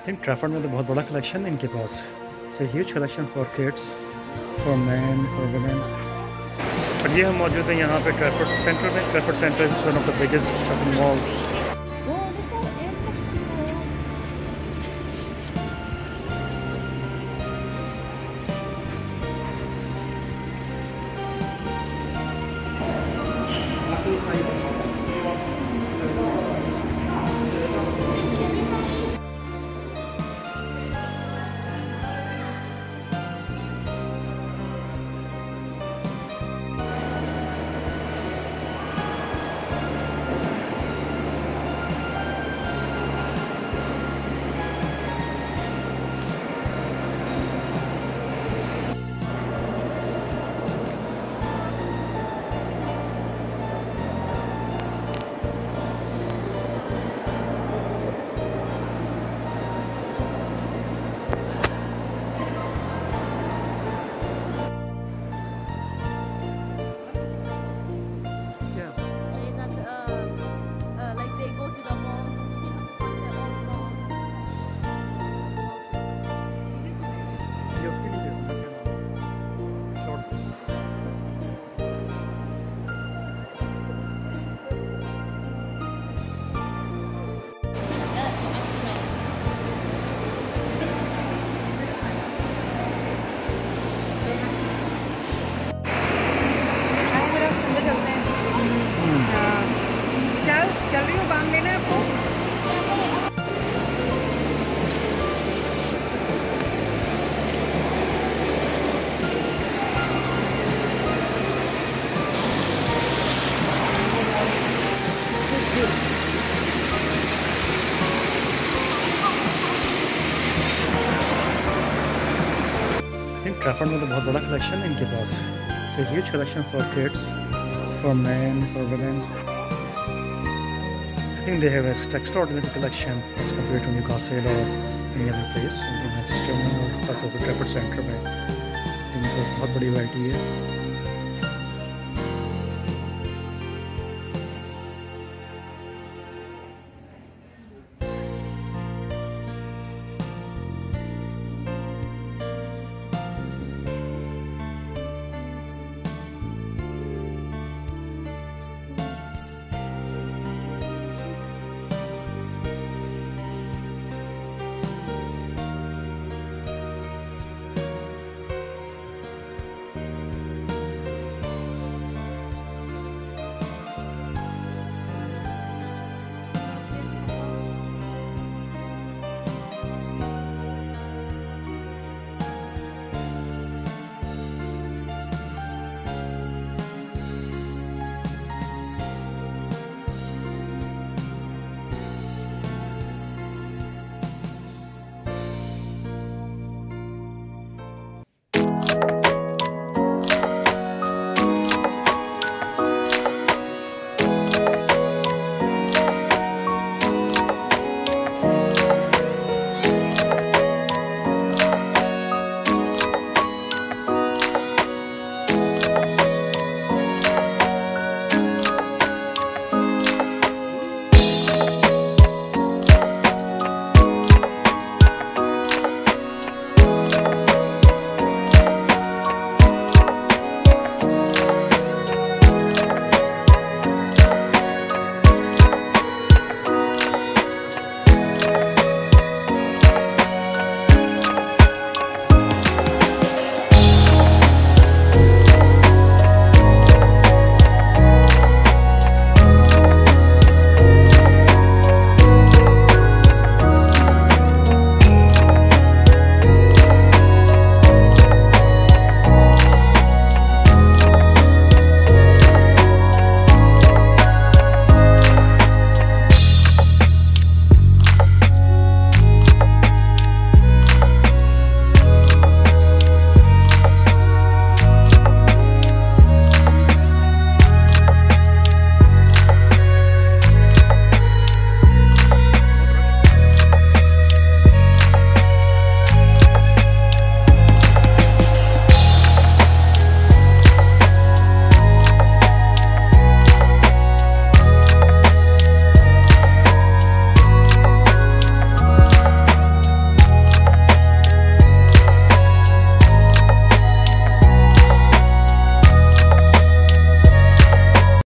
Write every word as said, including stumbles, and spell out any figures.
Think Trafford में तो बहुत बड़ा कलेक्शन है इनके पास. It's a huge collection for kids, for man, for women. और ये हम मौजूद हैं यहाँ पे ट्रैफर्ड सेंटर में. Trafford centre is one of the biggest shopping mall. Trafford में तो बहुत बड़ा कलेक्शन है इनके पास. It's a huge collection for kids, for man, for women. I think they have extraordinary collection as compare to Newcastle और any other place. Manchester में और खासतौर पर ट्रैफर्ड सेंटर में इनके पास बहुत बड़ी वैरायटी है.